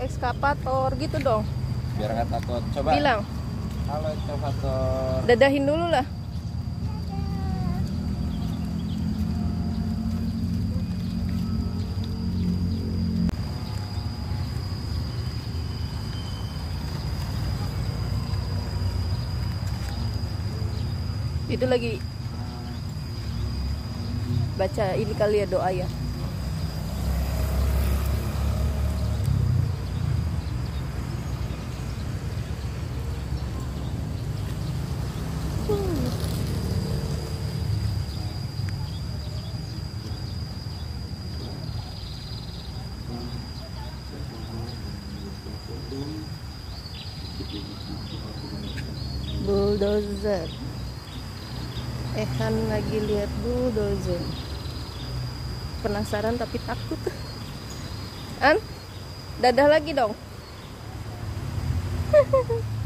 ekskavator gitu dong. Biar nggak takut. Coba. Bilang. Halo ekskavator. Dadahin dulu lah. Itu lagi baca ini kali ya, doa ya. Bulldozer. Han lagi lihat bulldozer. Penasaran tapi takut. An, dadah lagi dong.